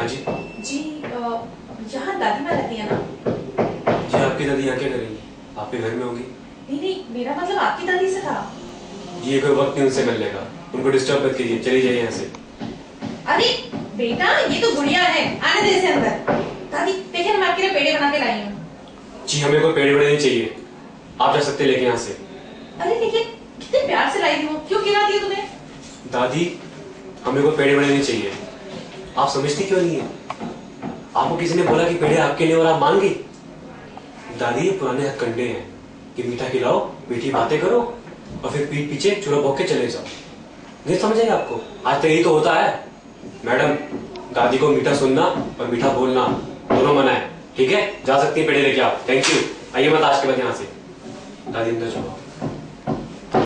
जी। जी यहाँ दादी माँ रहती है ना? जी आपकी दादी यहाँ क्या करेंगी? आपके घर में होगी। नहीं नहीं, मेरा मतलब आपकी दादी से था। जी ये कोई वक्त नहीं उनसे मिलने का, उनको डिस्टर्ब मत कीजिए, चली जाइए यहाँ से। अरे बेटा, ये तो गुड़िया है, आने दे इसे अंदर। दादी देखिए ना, मैं आपके लिए पेड़े बना के लाई हूँ। जी हमें कोई पेड़ वेड़ नहीं चाहिए, आप जा सकते लेके यहाँ से। अरे देखिए कितने प्यार से लाई हूँ, क्यों गिरा दिया तुम्हें? दादी हमें कोई पेड़ वेड़ नहीं चाहिए, आप समझती क्यों नहीं है? आपको किसी ने बोला कि पेड़े आपके लिए और आप मान गई? दादी ये पुराने हथकंडे हैं कि मीठा खिलाओ, मीठी बातें करो और फिर पीठ पीछे चूरा भोग के चले जाओ। नहीं समझ आएगा आपको? आज तक यही तो होता है। मैडम दादी को मीठा सुनना और मीठा बोलना दोनों मना है, ठीक है? जा सकती है, पेड़े लेके आओ। Thank you. आइए मत आज के बाद यहाँ से। दादी अंदर जाओ।